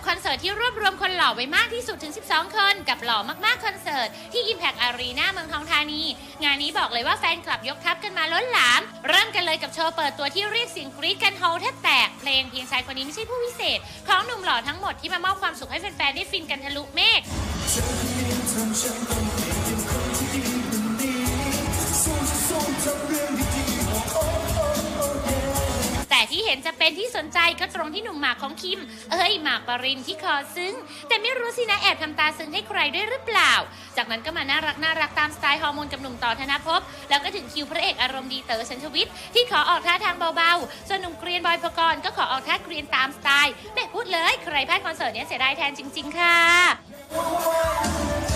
คอนเสิร์ตที่รวบรวมคนหล่อไว้มากที่สุดถึง12คนกับหล่อมากๆคอนเสิร์ตที่ Impact Arena เมืองทองธานีงานนี้บอกเลยว่าแฟนคลับยกทัพกันมาล้นหลามเริ่มกันเลยกับโชว์เปิดตัวที่เรียกเสียงกรี๊ดกันโฮแทบแตกเพลงเพียงชายคนนี้ไม่ใช่ผู้วิเศษของหนุ่มหล่อทั้งหมดที่มามอบความสุขให้แฟนๆได้ฟินกันทะลุเมฆแต่ที่เห็นจะเป็นที่สนใจก็ตรงที่หนุ่มหมากของคิมหมากปรินที่คอซึ้งแต่ไม่รู้สินะแอบทำตาซึ้งให้ใครด้วยหรือเปล่าจากนั้นก็มาน่ารักตามสไตล์ฮอร์โมนกับหนุ่มต่อธนภพแล้วก็ถึงคิวพระเอกอารมณ์ดีเต๋อชันทวิทย์ที่ขอออกท่าทางเบาๆส่วนหนุ่มเกรียนบอยปกรณ์ก็ขอออกท่าเกรียนตามสไตล์แม่พูดเลยใครพลาดคอนเสิร์ตนี้เสียดายแทนจริงๆค่ะ